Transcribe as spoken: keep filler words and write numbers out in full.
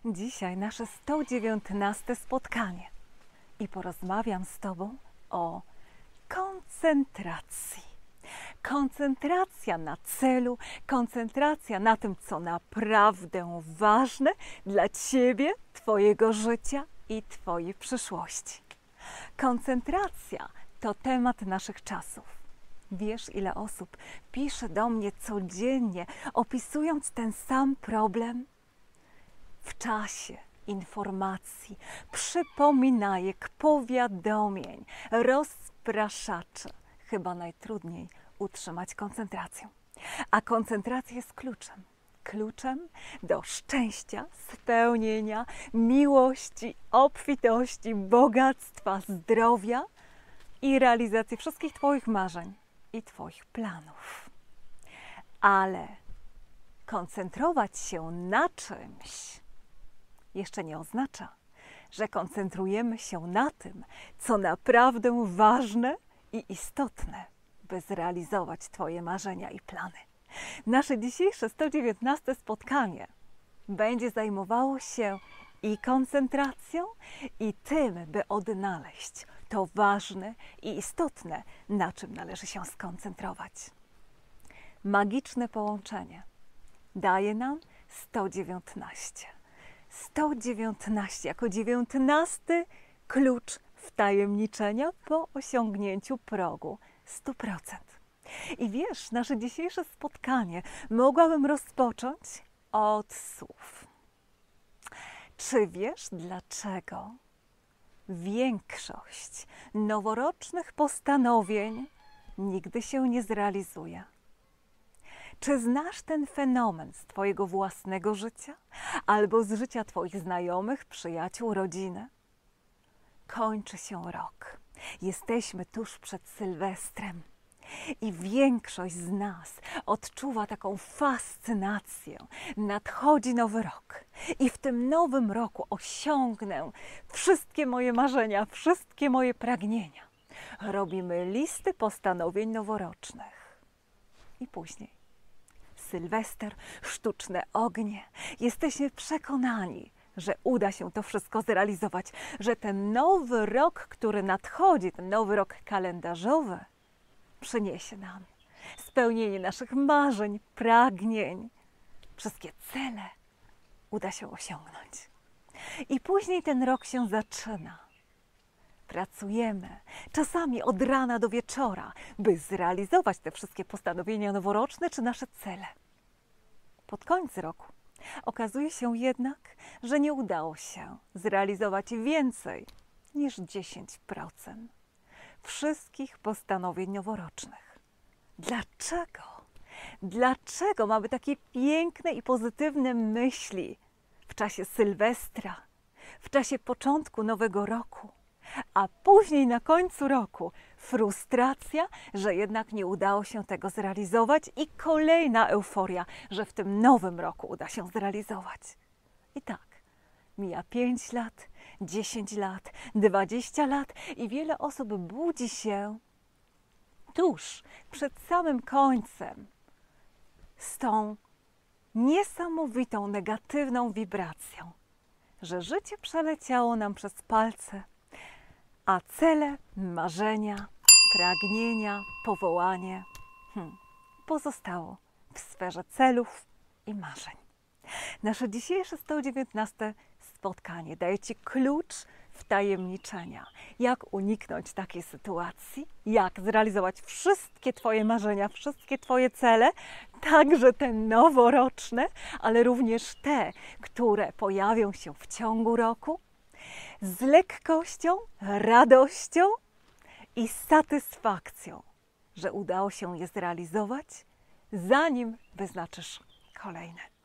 Dzisiaj nasze sto dziewiętnaste spotkanie i porozmawiam z Tobą o koncentracji. Koncentracja na celu, koncentracja na tym, co naprawdę ważne dla Ciebie, Twojego życia i Twojej przyszłości. Koncentracja to temat naszych czasów. Wiesz, ile osób pisze do mnie codziennie, opisując ten sam problem? W czasie informacji, przypominajek, powiadomień, rozpraszaczy chyba najtrudniej utrzymać koncentrację. A koncentracja jest kluczem. Kluczem do szczęścia, spełnienia, miłości, obfitości, bogactwa, zdrowia i realizacji wszystkich Twoich marzeń i Twoich planów. Ale koncentrować się na czymś jeszcze nie oznacza, że koncentrujemy się na tym, co naprawdę ważne i istotne, by zrealizować Twoje marzenia i plany. Nasze dzisiejsze sto dziewiętnaste spotkanie będzie zajmowało się i koncentracją, i tym, by odnaleźć to ważne i istotne, na czym należy się skoncentrować. Magiczne połączenie daje nam sto dziewiętnaście. sto dziewiętnaście jako dziewiętnasty klucz wtajemniczenia po osiągnięciu progu sto procent. I wiesz, nasze dzisiejsze spotkanie mogłabym rozpocząć od słów. Czy wiesz, dlaczego większość noworocznych postanowień nigdy się nie zrealizuje? Czy znasz ten fenomen z Twojego własnego życia albo z życia Twoich znajomych, przyjaciół, rodziny? Kończy się rok. Jesteśmy tuż przed Sylwestrem i większość z nas odczuwa taką fascynację. Nadchodzi nowy rok i w tym nowym roku osiągnę wszystkie moje marzenia, wszystkie moje pragnienia. Robimy listy postanowień noworocznych i później Sylwester, sztuczne ognie. Jesteśmy przekonani, że uda się to wszystko zrealizować, że ten nowy rok, który nadchodzi, ten nowy rok kalendarzowy, przyniesie nam spełnienie naszych marzeń, pragnień. Wszystkie cele uda się osiągnąć. I później ten rok się zaczyna. Pracujemy czasami od rana do wieczora, by zrealizować te wszystkie postanowienia noworoczne czy nasze cele. Pod koniec roku okazuje się jednak, że nie udało się zrealizować więcej niż dziesięć procent wszystkich postanowień noworocznych. Dlaczego? Dlaczego mamy takie piękne i pozytywne myśli w czasie Sylwestra, w czasie początku nowego roku, a później na końcu roku frustracja, że jednak nie udało się tego zrealizować i kolejna euforia, że w tym nowym roku uda się zrealizować. I tak, mija pięć lat, dziesięć lat, dwadzieścia lat i wiele osób budzi się tuż przed samym końcem z tą niesamowitą, negatywną wibracją, że życie przeleciało nam przez palce, a cele, marzenia, pragnienia, powołanie hmm, pozostało w sferze celów i marzeń. Nasze dzisiejsze sto dziewiętnaste spotkanie daje Ci klucz wtajemniczenia. Jak uniknąć takiej sytuacji, jak zrealizować wszystkie Twoje marzenia, wszystkie Twoje cele, także te noworoczne, ale również te, które pojawią się w ciągu roku, z lekkością, radością i satysfakcją, że udało się je zrealizować, zanim wyznaczysz kolejne.